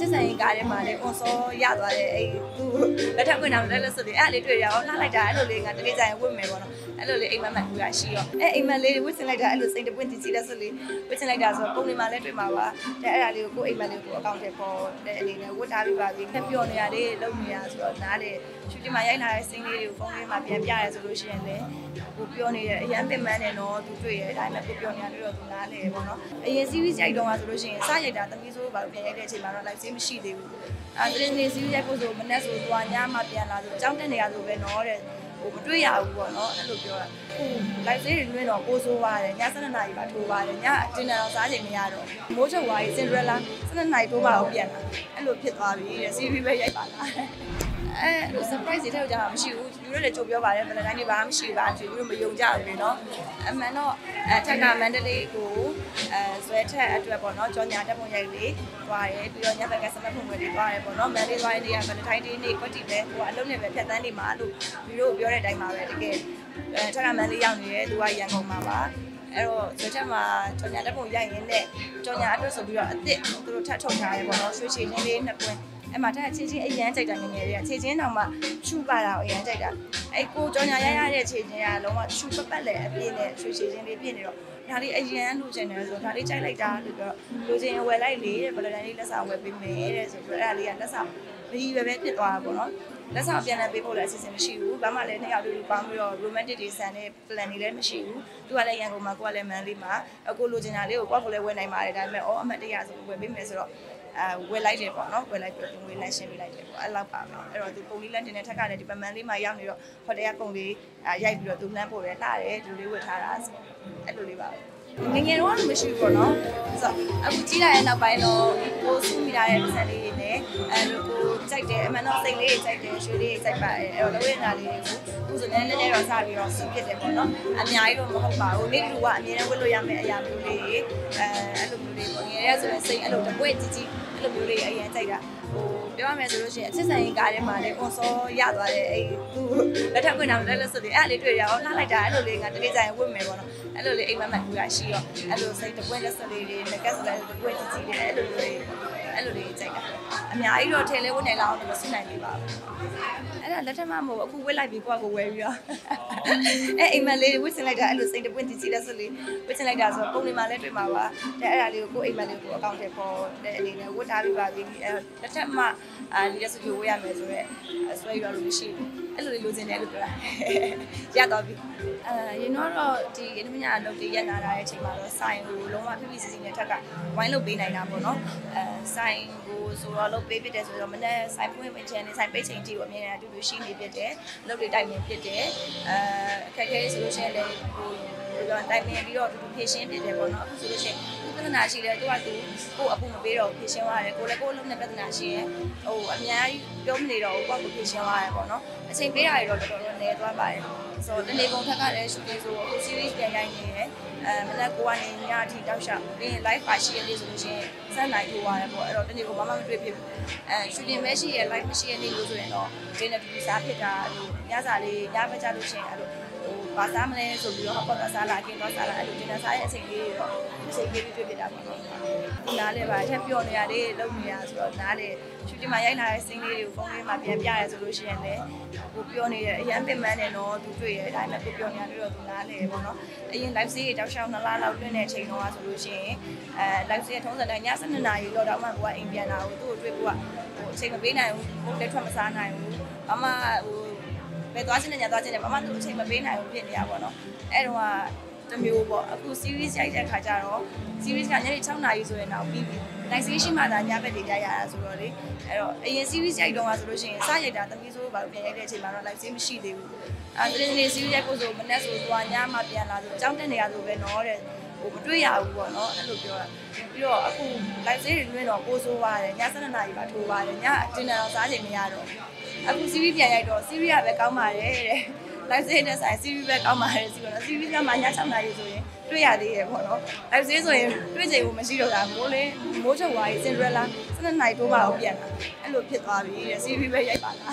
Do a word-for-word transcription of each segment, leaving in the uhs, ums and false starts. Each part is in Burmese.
ဆိုင်ကားထဲမှာလေကွန်စောရသွားတယ်အဲ့သူလက်ထပ်ခွင့်တောင်လက်လက်စွပ်တွေအဲ့လေးတွေ့ရအောင်လှလိုက်တာအဲ့လိုလေးငါတကယ်ကြရင်ဝတ်မယ်ပေါ့နော်အဲ့လိုလေးအိမ်မက်မက်ကူရရှိရောအဲ့အိမ်မက်လေးဝတ်စင်လိုက်တာအဲ့လိုစိတ်တပွင့်တီးစီလက်စွပ်လေးဝတ်စင်လိုက်တာဆိုပုံလေးမှာလည်းတွေ့မှာပါတဲ့အဲ့ဒါလေးကိုကိုအိမ်မက်လေးကိုအကောင့်ထဲပေါ်တဲ့အနေနဲ့ဝတ်ထားပြီးပါပြီခက်ပြောနေရလေးလုံနေရဆိုတော့နားလေရှူတင်မှာရိုက်လာတဲ့စင်းလေးတွေကိုဖုန်းလေးမှာပြန်ပြရဲဆိုလို့ရှိရင်လည်းကိုပြောနေတဲ့အရန်ပင်ပန်းနေတော့သူတွေ့ရဲဒါပေမဲ့ကိုပြောနေရတယ်တော့သူနားလေပေါ့နော်အရင် series ရိုက်တော့မှဆိုလို့ရှိရင်စရိုက်တာသမီးဆိုးဘာလို့ပြန်ရိုက်တဲ့အချိန်မှာတော့ live ဆေးမရှိသေးဘူးအဲတရင်နေ series ရိုက်ဖို့ဆိုမနေ့ဆိုသွားညမှပြန်လာဆိုအကြောင်းတက်နေရဆိုပဲနော်တဲ့ဟိုမတွေ့ရဘူးပေါ့နော်အဲ့လိုပြောတာဟို live ဆေးတွေလွှင့်တော့ကိုဆိုးပါတယ်ညsevenနာရီပါထိုးပါတယ်ညအတင်တော်စားချိန်မရတော့မိုးချုပ်သွားပြီး Cinderella sevenနာရီထိုးပါတော့ပြန်လာအဲ့လိုဖြစ်သွားပြီတဲ့ series ပဲရိုက်ပါလားအဲလို surprise တွေတော့ကြာမရှိဘူးလူတွေလည်းကြိုပြောပါတယ်ဘယ်လိုတိုင်းနေပါမှမရှိပါဘူးလူတွေမယုံကြဘူးလေနော်အမှန်တော့အထက်ကမန္တလေးကိုအဲဆွဲထက်အတွက်ပေါ့နော်ကြောညာတက်ပုံရိုက်လေးသွားရဲပြီးတော့ညဘက်ကစမတ်ပုံတွေသွားရဲပေါ့နော်မန္တလေးသွားရင်နေရဘယ်လိုတိုင်းနေကွက်တီပဲဟိုအလုံးနဲ့ပဲဖြတ်တန်းနေမှာလို့လူတို့ပြောတဲ့အတိုင်းပါပဲတကယ်အဲထက်ကမန္တလေးရောက်နေရဲသူကရန်ကုန်မှာပါအဲ့တော့ဆွဲထက်မှာကြောညာတက်ပုံရိုက်ရင်းနဲ့ကြောညာအတွက်ဆိုပြီးတော့အစ်စ်သူတို့ထပ်ထုတ်ထားရဲပေါ့နော်ရွှေချီချင်းလေးနှစ်ပွင့်အဲ့မှာတက်ချင်းချင်းအရန်ကြိုက်တာငငယ်တွေကခြေချင်းတောင်မှချူပါတာအရန်ကြိုက်တာအဲ့ကိုကြောညာရရတဲ့ခြေချင်းကလုံးဝချူပပတ်လေအပြည့်နဲ့ရွှေခြေချင်းလေးပြည့်နေတော့ဒါလေးအရန်လူချင်တယ်ဆိုတော့ဒါလေးကြိုက်လိုက်တာလို့ပြောလူချင်းဝယ်လိုက်လေတဲ့ဘယ်လိုတိုင်းလေးလက်ဆောင်ဝယ်ပေးမယ်တဲ့ဆိုတော့အဲ့ဒါလေးကလက်ဆောင်မကြီးပဲပဲဖြစ်သွားတာပေါ့နော်လက်ဆောင်ပြန်လည်ပေးဖို့လည်းအစီအစဉ်မရှိဘူးဘာမှလည်းနှစ်ယောက်တူတူပေါင်းပြီးတော့ romantic တွေဆန်တဲ့ plan တွေလည်းမရှိဘူးသူကလည်းရန်ကုန်မှာကိုကလည်းမန်လေးမှာအခုလူချင်းတာလေးကိုကိုကလည်းဝယ်နိုင်ပါတယ်ဒါပေမဲ့အော်အမတ်တရဆိုဝယ်ပေးမယ်ဆိုတော့အဲဝယ်လိုက်တယ်ပေါ့နော်ဝယ်လိုက်ပြီးတော့ငွေလန့်ရှင်းပေးလိုက်တယ်ပေါ့အဲ့လောက်ပါပဲအဲ့တော့သူပုံလေးလန့်တင်တဲ့ထက်ကလည်းဒီပမန်လေးမှာရောက်နေတော့ဟိုတယ်ကပုံလေးရိုက်ပြီးတော့သူလန့်ပို့တယ်လှတယ်ဒီလေးဝယ်ထားတာဆိုအဲ့လိုလေးပါငငယ်တော့မရှိဘူးပေါ့နော်ဆိုတော့အခုကြီးလာတဲ့နောက်ပိုင်းတော့ကိုစုမိလာတဲ့ပတ်စံလေးတွေနဲ့အဲလိုကိုကြိုက်တယ်အမှန်တော့စိတ်လေးကြိုက်တယ်ရွှေလေးကြိုက်ပါတယ်အဲ့တော့လောရနာလေးကိုသူဆိုလည်းနည်းနည်းတော့စပြီးတော့စုဖြစ်တယ်ပေါ့နော်အများကြီးတော့မဟုတ်ပါဘူးနေ့တူကအမြဲတမ်းဝတ်လို့ရမယ့်အရာမျိုးလေးအဲအဲ့လိုမျိုးလေးပေါ့ငယ်ရဲဆိုရင်စိတ်အဲ့လိုတပွက်ကြီးကြီးအဲ့လိုမျိုးလေးအရင်ကြိုက်တာဟိုပြောရမယ်ဆိုလို့ရှိရင်အချစ်ဆိုင်ကားထဲမှာလေကွန်စောရသွားတယ်အဲ့သူလက်ထပ်ခွင့်တောင်လက်လက်စွပ်တွေအဲ့လေးတွေ့ရအောင်လှလိုက်တာအဲ့လိုလေးငါတကယ်ကြရင်ဝတ်မယ်ပေါ့နော်အဲ့လိုလေးအိမ်မက်မက်ကူရရှိရောအဲ့လိုစိတ်တပွင့်လက်စွပ်လေးတွေငကက်စလိုက်တပွင့်ကြီးကြီးတွေအဲ့လိုလေးအဲ့လိုလေးကြိုက်တာအများကြီးတော့ထဲလဲဝတ်နေလောက်အောင်လို့ဆွနိုင်ပြီပါအဲ့ဒါလက်ထပ်မှမဟုတ်အခုဝတ်လိုက်ပြီးကိုယ့်ကိုဝယ်ပြီးတော့အဲ့အိမ်မက်လေးဝတ်စင်လိုက်တာအဲ့လိုစိတ်တပွင့်ကြီးကြီးလက်စွပ်လေးဝတ်စင်လိုက်တာဆိုပုံလေးမှာလည်းတွေ့မှာပါတဲ့အဲ့ဒါလေးကိုကိုယ့်အိမ်မက်လေးကိုအကောင့်ထဲပေါ်တဲ့အနေနဲ့ဝတ်ထားပြီးပါပြီအဲ့လက်ထပ်မှအာဒီလက်စွပ်ကိုဝတ်ရမယ်ဆိုတော့ဆွဲရလို့မရှိဘူးအဲ့လိုလေးလိုချင်တယ်လို့ပြောတာရတော့ပြီအဲရင်တော့ဒီအနမညာလုပ်တည်ရနာတာရဲ့အချိန်မှာတော့ဆိုင်ကိုလုံးဝဖိဖိစီစီနဲ့ထက်ကဝိုင်းလုပ်ပေးနိုင်တာပေါ့နော်အဲဆိုင်ကိုဆိုတော့လုပ်ပေးဖြစ်တယ်ဆိုတော့မနေ့ဆိုင်ဖွင့်ဝင်ချင်နေဆိုင်ပိတ်ချိန်ကြီးကိုအမြင်နဲ့အတူတူရှိနေဖြစ်တယ်လုပ်တွေတိုက်မြင်ဖြစ်တယ်အဲအခက်အခဲဆိုလို့ရှိရင်လည်းဟိုတော့တိုက်မြင်ပြီးတော့အတူတူဖြည့်ရှင်းဖြစ်တယ်ပေါ့နော်အခုဆိုလို့ရှိရင်ပြဿနာရှိတယ်သူကသူကိုအပူမပေးတော့ဖြည့်ရှင်းသွားတယ်ကိုလည်းကိုအလုပ်နဲ့ပြဿနာရှိရင်ဟိုအများကြီးပြောမနေတော့ဘူးကိုကဖြည့်ရှင်းသွားတယ်ပေါ့နော်အချိန်ပေးတာတွေတော့တော်တော်နေသွားပါတယ်ဆိုတော့တနေ့ပုံထက်ကလည်းရှူတင်ဆိုတော့ series ပြန်ရိုက်နေတယ်အဲမနက်ကိုကနေညအထိတောက်လျှောက်ပြီးရင် live ပါရှိရလေးဆိုလို့ရှိရင်စက်နိုင်ထိုးရတယ်ပေါ့အဲ့တော့တနေ့ကိုဘာမှမတွေ့ဖြစ်ဘူးအဲရှူတင်ပဲရှိရ live မရှိရနေလို့ဆိုရင်တော့ဒီနေ့ဒီစားဖြစ်တာအဲ့လိုညစာလေးညမကြလို့ရှိရင်အဲ့လိုဟိုဘာစားမလဲဆိုပြီးတော့ဟောပေါ်စားလာအကင်တော့စားလာအဲ့လိုဒီနေ့စားရဲ့အချိန်လေးတော့အချိန်လေးတွေ့ဖြစ်တာပေါ့နော်ဒီနားလေးပါထက်ပြောနေရတယ်လုံနေရဆိုတော့နားလေးရှူတင်မှာရိုက်လာတဲ့စင်းလေးတွေကိုဖုန်းလေးမှာပြန်ပြရဲဆိုလို့ရှိရင်လည်းကိုပြောနေတဲ့အရန်ပင်ပန်းနေတော့သူတွေ့ရဲဒါပေမဲ့ကိုပြောနေရတယ်တော့သူနားလေပေါ့နော်အရင် live ဆေးတွေတောက်လျှောက်နှစ်လလောက်တွင်းတဲ့အချိန်တော့ဆိုလို့ရှိရင်အဲ live ဆေးထုံးစံတိုင်းညsevenနာရီလောက်တော့မှကိုကအိမ်ပြန်လာကိုသူ့ကိုတွေ့ကိုကဟိုအချိန်မပေးနိုင်ဘူးဟိုလက်ထွက်မစားနိုင်ဘူးဘာမှဟိုဘယ်သွားချင်တဲ့ညသွားချင်တယ်ဘာမှသူ့အချိန်မပေးနိုင်ဘူးဖြစ်နေရပါတော့အဲ့တော့တမျိုးပေါ့အခု series ရိုက်တဲ့ခါကျတော့ series ကညနေsixနာရီဆိုရင်တော့ပြီးပြီ live ဆေးရှိမှသာညဘက်တွေကြရတာဆိုတော့လေအဲ့တော့အရင် series ရိုက်တော့ကဆိုလို့ရှိရင်စရိုက်တာသမီးဆိုဘာလို့ပြန်ရိုက်တဲ့အချိန်မှာတော့ live ဆေးမရှိသေးဘူးအဲတရင်နေ series ရိုက်ဖို့ဆိုမနေ့ဆိုသွားညမှပြန်လာဆိုအကြောင်းတက်နေရဆိုပဲနော်တဲ့ဟိုမတွေ့ရဘူးပေါ့နော်အဲ့လိုပြောတာပြီးတော့အခု live ဆေးတွေလွှင့်တော့ကိုဆိုးပါတယ်ညsevenနာရီပါထိုးပါတယ်ညအတင်တော်စားချိန်မရတော့အခု series ပြန်ရိုက်တော့ series ကပဲကောင်းပါတယ်တဲ့ live ဆေးတဲ့ဆိုင် series ပဲကောင်းပါတယ်စီပေါ့နော် series ကမှညsixနာရီဆိုရင်တွေ့ရသေးတယ်ပေါ့နော် live ဆေးဆိုရင်တွေ့ချိန်ကိုမရှိတော့တာမိုးလေးမိုးချုပ်သွားပြီး Cinderella sevenနာရီထိုးပါတော့ပြန်လာအဲ့လိုဖြစ်သွားပြီတဲ့ series ပဲရိုက်ပါလား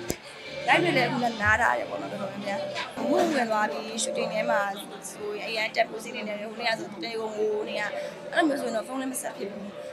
live တွေလည်းခုနနားထားတယ်ပေါ့နော်တော်တော်များများဝုန်းဝင်သွားပြီး shooting ထဲမှာဆိုရင်အရင်တက်ပိုးစီးနေတယ်ဟိုနေ့ကဆိုတေကိုငိုနေရအဲ့လိုမျိုးဆိုရင်တော့ဖုန်းလည်းမဆက်ဖြစ်ဘူး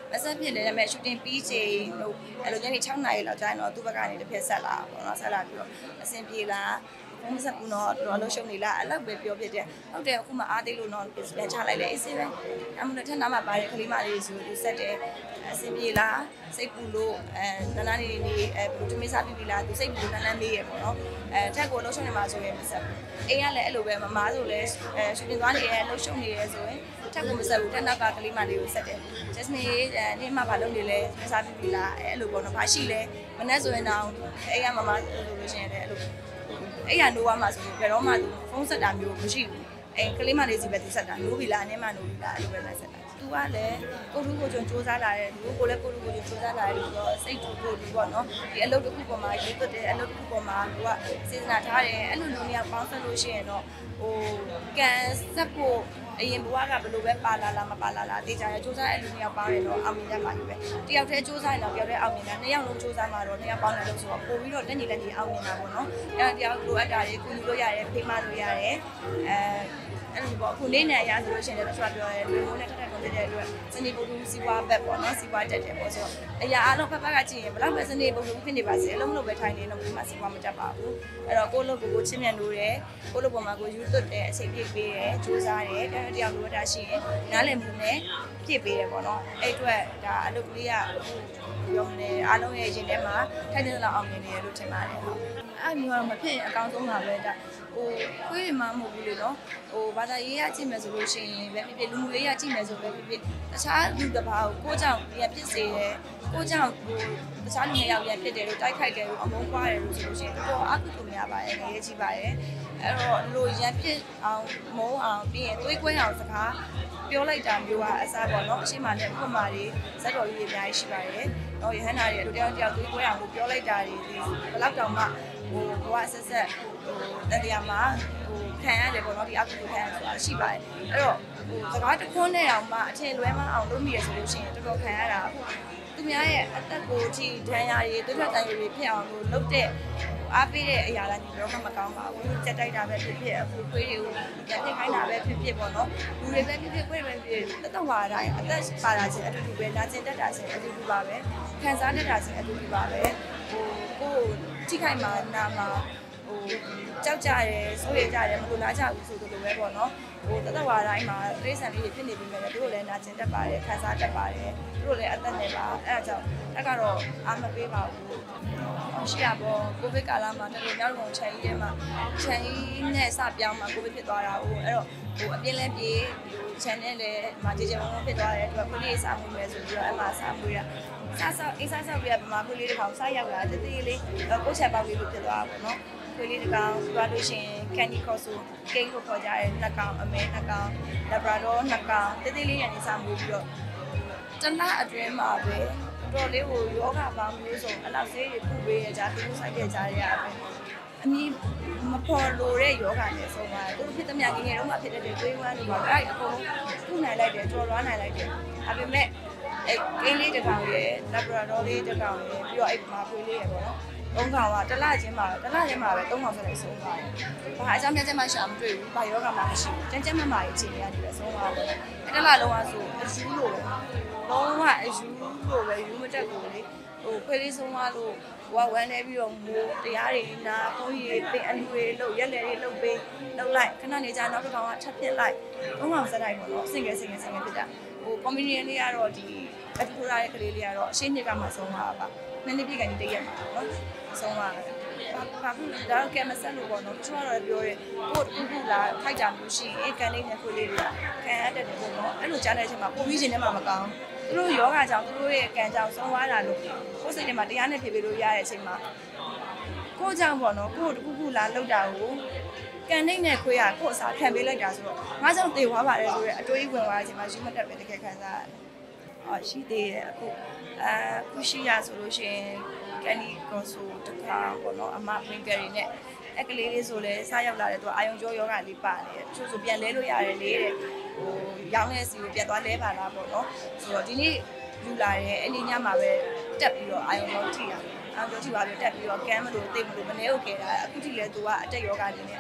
မဆက်ဖြစ်လေဒါပေမဲ့ shooting ပြီးချိန်လို့အဲ့လိုညနေ6နာရီလောက်ကျရင်တော့သူ့ဘက်ကနေတစ်ဖက်ဆက်လာပေါ့နော်ဆက်လာပြီးတော့အဆင်ပြေလားဘုံမဆက်ဘူးတော့တော်တော်လုံးရှုံနေလားအဲ့လောက်ပဲပြောဖြစ်တယ်ဟုတ်တယ်အခုမှအားသေးလို့တော့ပြန်ချလိုက်လေအေးစေးပဲအမှန်တော့ထက်နာမှာပါတဲ့ကလေးမလေးဆိုသူဆက်တယ်အဆင်ပြေလားစိတ်ပူလို့အဲနနာနေနေအဲဘယ်လိုတမင်းစားပြီးပြီလားသူစိတ်ပူနန်းနန်းမေးရပေါ့နော်အဲထက်ကိုလုံးရှုံနေမှာဆိုရင်မဆက်ဘူးအိမ်ကလည်းအဲ့လိုပဲမမားဆိုလဲအဲရှူတင်သွားနေရဲလုံးရှုံနေရဲဆိုရင်ထက်ကိုမဆက်ဘူးထက်နောက်ကကလေးမလေးကိုဆက်တယ် just နေနေမှာဘာလုပ်နေလဲတမင်းစားပြီးပြီလားအဲအဲ့လိုပေါ့နော်ဘာရှိလဲမနေ့ဆိုရင်တော့အိမ်ကမမားလို့လို့ရှင်တယ်အဲ့လိုအဲ့ရနိုးသွားမှာဆိုရင်ဘယ်တော့မှသူဖုန်းဆက်တာမျိုးမရှိဘူးအဲကလေးမလေးစီပဲသူဆက်တာနိုးပြီလားအနေမနိုးပြီလားအဲ့လိုပဲလိုက်ဆက်တာသူကလည်းကိုလူကိုကြုံစူးစမ်းလာတယ်လူကိုလည်းကိုလူကိုကြုံစူးစမ်းလာတယ်လို့တော့စိတ်တူကိုလူပေါ့နော်ဒီအလုပ်တစ်ခုပေါ်မှာရေးသွတ်တယ်အလုပ်တစ်ခုပေါ်မှာသူကစေတနာထားတယ်အဲ့လိုလူမျိုးပေါင်းဆက်လို့ရှိရင်တော့ဟိုကန်ဆက်ဖို့အရင်ဘဝကဘယ်လိုပဲပါလာလာမပါလာလာတေးကြရစူးစမ်းအဲ့လူမျိုးပေါင်းရင်တော့အောင်မြင်ရမှာပဲတယောက်တည်းစူးစမ်းရင်တော့တယောက်တည်းအောင်မြင်တာနှစ်ယောက်လုံးစူးစမ်းမှာတော့နှစ်ယောက်ပေါင်းတယ်လို့ဆိုတော့ပို့ပြီးတော့တက်ညီလက်ညီအောင်မြင်တာပေါ့နော်အဲ့တယောက်လိုအပ်တာတွေကိုယူလို့ရတယ်ဖေးမလို့ရတယ်အဲအဲ့လိုပေါ့ခုနေနေရဆိုလို့ရှိရင်လည်းကျွန်တော်ပြောရဲလူမျိုးနဲ့ထက်ထက်ကုန်တဲ့အတွက်စနေပုံတူစီဝါဘက်ပေါ့နော်စီဝါတက်တယ်ပေါ့ဆိုတော့အရာအားလုံးဖက်ဖက်ကကြည့်ရင်ဘလောက်ပဲစနေပုံတူဖြစ်နေပါစေအလုံးမလို့ပဲထိုင်နေတော့ဒီမှာစီဝါမတက်ပါဘူးအဲ့တော့ကိုယ့်လုပ်ကိုကိုချင်းမြန်လို့တယ်ကိုယ့်လုပ်ပေါ်မှာကိုယူသွတ်တယ်အချိန်ပြည့်ပေးတယ်ကြိုးစားတယ်တယောက်လိုအပ်တာရှိရင်နားလည်မှုနဲ့ပြည့်ပေးတယ်ပေါ့နော်အဲ့အတွက်ဒါအလုပ်ကလေးကရုံနေအားလုံးရဲ့ရင်ထဲမှာထိုက်တဲ့လောက်အောင်မြင်နေရလို့ထင်ပါတယ်ဟုတ်အဲ့မျိုးတော့မဖြစ်ရင်အကောင်းဆုံးပါပဲဒါဟိုခွေးမှမဟုတ်ဘူးလေနော်ဟိုဘာသာရေးရကြည့်မယ်ဆိုလို့ရှိရင်ပဲဖြစ်ဖြစ်လူမှုရေးရကြည့်မယ်ဆိုပဲဖြစ်ဖြစ်တခြားလူတစ်ပါးကိုကိုကြောင့်ပြန်ဖြစ်စေတယ်ကိုကြောင့်ဟိုတခြားလူတွေရောက်ပြန်ဖြစ်တယ်လို့တိုက်ခိုက်တယ်လို့အမုန်းပွားတယ်လို့ဆိုလို့ရှိရင်တော်အကုသိုလ်များပါတယ်ငရေကြီးပါတယ်အဲ့တော့လူရန်ဖြစ်အောင်မုန်းအောင်ပြီးရင်သွေးကွဲအောင်စကားပြောလိုက်တာမျိုးကအစားပေါ့နော်အရှိမနဲ့ဖွင့်မာတွေဇက်တော်ကြီးတွေအများကြီးရှိပါတယ်တော့ရဟန္တာတွေတို့တယောက်တယောက်သွေးကွဲအောင်လို့ပြောလိုက်တာတွေဒီဘယ်လောက်တောင်မှဟိုဘဝဆက်ဆက်ဟိုတရားမှာဟိုခံရတယ်ပေါ့နော်ဒီအကုသိုလ်ခံရဆိုတာရှိပါတယ်အဲ့တော့ဟိုစကားတစ်ခွန်းနဲ့တောင်မှအထင်လွဲမအောင်လုပ်မိရဆိုလို့ရှိရင်တော်တော်ခံရတာသူများရဲ့အသက်ကိုကြည့်ဒဏ်ရာတွေတွတ်ထွက်တန်တွေဖြစ်အောင်လို့လုပ်တဲ့အားပေးတဲ့အရာတိုင်းတော့မကောင်းပါဘူးစက်တိုက်တာပဲဖြစ်ဖြစ်အခုခွေးတွေကိုပြန်ပြစ်ခိုင်းတာပဲဖြစ်ဖြစ်ပေါ့နော်လူတွေပဲဖြစ်ဖြစ်ခွေးတွေပဲဖြစ်ဖြစ်တသက်ဝါတိုင်းအသက်ပါတာချင်းအတူတူပဲနာကျင်တတ်တာချင်းအတူတူပါပဲခံစားတတ်တာချင်းအတူတူပါပဲဟိုကိုယ်ထိခိုက်မှာနာမှာဟိုကြောက်ကြရဲဆိုရကြရဲမလို့နားကြဘူးဆိုလိုပဲပေါ့နော်ဟိုတသက်ဝါတိုင်းမှာတိရစ္ဆာန်လေးတွေဖြစ်နေပြီမဲ့သူတို့လည်းနာကျင်တတ်ပါတယ်ခံစားတတ်ပါတယ်သူတို့လည်းအသက်နဲ့ပါအဲအကြောင်းတက်ကတော့အားမပေးပါဘူးရှိရပေါ့ကိုဗစ်ကာလမှာတော်တော်များများခြံကြီးထဲမှာခြံကြီးနဲ့စပြောင်းမှာကိုဗစ်ဖြစ်သွားတာဟိုအဲ့တော့ဟိုအပြင်းလဲပြေးခြံနဲ့လည်းမာကြေကြေဝုန်းဖြစ်သွားတယ်သူကကိုလေးစားမှုပဲဆိုပြီးတော့အမှစားမှုရစားစားအိစားစားပြပမာကိုလေးတစ်ခါစားရောက်လာတတိလေးကိုချက်ပေါက်လေးလို့ဖြစ်သွားတာပေါ့နော်ကိုလေးတစ်ကောင်သွားလို့ရှိရင်ကန်ဒီကော့ဆိုကိန်းကိုခေါ်ကြရဲနှစ်ကောင်အမဲနှစ်ကောင်လက်ဘရာဒေါနှစ်ကောင်တတိလေးရနေစားမှုပြီးတော့တလအတွင်းမှာပဲတော်လေးကိုယောဂပေါင်းမျိုးစုံအလောက်ဆေးတွေပူပေးရကြသူတို့ဆိုင်ခဲ့ကြရတာပဲအမီးမဖော်လို့တဲ့ယောဂနဲ့ဆုံးသွားတယ်သူတို့ဖြစ်သမျှငငယ်တော့မှဖြစ်တဲ့တွေးဝမ်းလို့ပါအဲ့အကုန်ထုနိုင်လိုက်တယ်ကြော်လွားနိုင်လိုက်တယ်ဒါပေမဲ့အဲကိန်းလေးတစ်ကောင်ရယ်လက်ဘရာဒေါလေးတစ်ကောင်ရယ်ပြီးတော့အဲ့မှာဖွေးလေးရယ်ပေါ့နော်သုံးကောင်ကတစ်လချင်းမှာတစ်လချင်းမှာပဲသုံးကောင်ဆက်လိုက်ဆုံးသွားတယ်။ဘာအကြောင်းပြချက်မှရှာမတွေ့ဘူး။ဘာယောဂမှမရှိဘူး။ကျန်းကျန်းမာမာရေးအခြေအနေကနေပဲဆုံးသွားတယ်။အဲ့တစ်လလုံးကဆိုအယူလို့ပဲ။လုံးဝအယူလို့ပဲယူမတက်ဘူးလေ။ဟိုခွေးလေးဆုံးသွားလို့ဟိုကဝမ်းနေပြီးတော့မိုးတရားတွေနာဘုန်းကြီးပင်အလူတွေလှုပ်ရက်လေတွေလှုပ်ပေးလှုပ်လိုက်ခဏနေကြနောက်တစ်ကောင်ကထပ်ဖြစ်လိုက်သုံးကောင်ဆက်လိုက်ပေါ့နော်။စင်ကဲစင်ကဲစင်ကဲဖြစ်တာ။ဟိုကွန်မီနီလေးကတော့ဒီအတူတူရတဲ့ကလေးလေးကတော့အရှင်းနှစ်ကမှဆုံးသွားပါ။နည်းနည်းပြကန်တည့်ရက်မှာနော်။ဆုံးသွားတယ်။ဘာဖြစ်လဲဒါကမဆက်လို့ပေါ့နော်။သူကတော့ပြောရဲကိုတူတူလာထိုက်တာမျိုးရှိရင်ကန်လေးနဲ့ခွေးလေးတွေခံရတဲ့တယ်ပေါ့နော်။အဲ့လိုကြားတဲ့အချိန်မှာပုံပြီးခြင်းနဲ့မှမကောင်း။သူတို့ယောဂကြောင့်သူတို့ရဲ့ကံကြောင့်ဆုံးသွားတာလို့ကိုယ်စိတ်ထဲမှာတရားနဲ့ဖြေပေးလို့ရတဲ့အချိန်မှာကိုကြောင့်ပေါ့နော်ကိုတခုခုလာလောက်တာကိုကန်နေနဲ့ခွေးကကို့အစာခံပေးလိုက်တာဆိုတော့ငါကြောင့်တေသွားပါတယ်ဆိုတော့အတွေးဝင်သွားတဲ့အချိန်မှာယူမတက်ပဲတကယ်ခံစားရတယ်။အော်ရှိသေးတယ်အခုအဲခုရှိရဆိုလို့ရှိရင်ကန်ဒီကောဆိုတခါပေါ့နော်အမပင်ကရီနဲ့အကလေးလေးဆိုလဲစားရောက်လာတယ်သူအာယုံကျော်ယောဂလေးပါနေတယ်သူဆိုပြန်လဲလို့ရတယ်လေတဲ့ဟိုရောင်းတဲ့စီကိုပြန်သွားလဲပါလားပေါ့နော်ဆိုတော့ဒီနေ့ယူလာတယ်အဲ့ဒီညမှာပဲတက်ပြီးတော့အာယုံကျော်ထိတာအာယုံကျော်ထိပါပြီးတက်ပြီးတော့ကမ်းမလို့သိမလို့မနေဟုတ်ခဲ့တာအခုထိလဲသူကအတက်ယောဂလေးနဲ့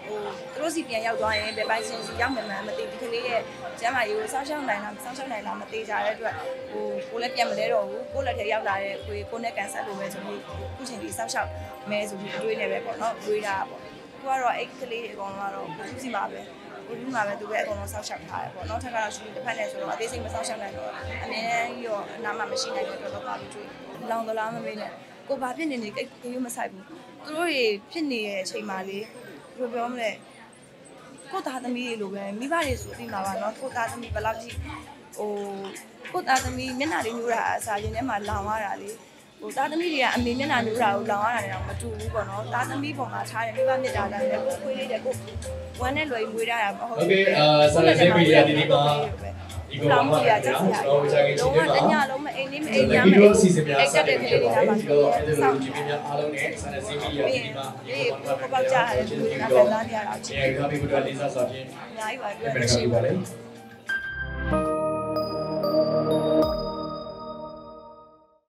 သူတို့စီပြန်ရောက်သွားရင်ဘယ်ပိုင်းစင်စီရောက်မှန်းမသိဒီကလေးရဲ့ကျမ်းမာရေးကိုစောင့်ရှောက်နိုင်လားမစောင့်ရှောက်နိုင်လားမသိကြတဲ့အတွက်ဟိုကိုလည်းပြန်မလဲတော့ဘူးကိုလက်ထဲရောက်လာတဲ့ကိုကိုနဲ့ကန်ဆက်လို့ပဲဆိုပြီးခုချိန်ဒီစောင့်ရှောက်မဲဆိုပြီးအတွေးနဲ့ပဲပေါ့နော်တွေးတာပေါ့ကိုကတော့အဲ့ကလေးအကောင်ကတော့ကိုစုစီမှာပဲကိုလူမှာပဲသူပဲအကောင်လုံးစောင့်ရှောက်ထားတယ်ပေါ့နော်ထက်ကတော့ရှင်တစ်ဖက်နဲ့ဆိုတော့အသေးစိတ်မစောင့်ရှောက်နိုင်တော့အမြဲတမ်းရောအနာမှမရှိနိုင်တဲ့အတွက်တော့ပါပြီးတွေ့လောင်သလားမမေးနဲ့ကိုဘာဖြစ်နေနေကိတ်ကိုမဆိုင်ဘူးသူတို့တွေဖြစ်နေတဲ့အချိန်မှာလေဘယ်လိုပြောမလဲကိုသားသမီးတွေလိုပဲမိဘတွေဆိုသိမှာပါเนาะကိုသားသမီးဘယ်လောက်ကြီးဟိုကိုသားသမီးမျက်နှာလေးညိုးတာအစားရင်ထဲမှာလောင်ရတာလေဟိုသားသမီးတွေကအမေမျက်နှာညိုးတာကိုလောင်ရတာလည်းတော့မတူဘူးပေါ့เนาะသားသမီးပုံမှာထားတယ်မိဘမြတ်တာတိုင်းလည်းကိုခွေးလေးတဲ့ကိုဝမ်းနဲ့လွယ်မွေးရတာမဟုတ်ဘူးโอเคအာဆရာစေးပြည်ရဒီဒီမှာဒီကောင်မှလည်းကျွန်တော်ကြာခင်ချိန်ထဲမှာတညလုံးမအိမ်လေးမအိမ်ရမယ်ဒီလိုအစီအစဉ်များဆက်တဲ့ကလေးတွေကပါဒီလိုအဲ့လိုဒီပြများအားလုံးနဲ့ဆရာစေးပြည်ရဒီဒီမှာဒီပေါ်ပေါက်ကြရတယ်ဒီကပြန်လာနေရတာချင်းရခိုင်ပြည်ကလေးစားဆိုဖြင့်အများကြီးပါပြောရှိပါလေ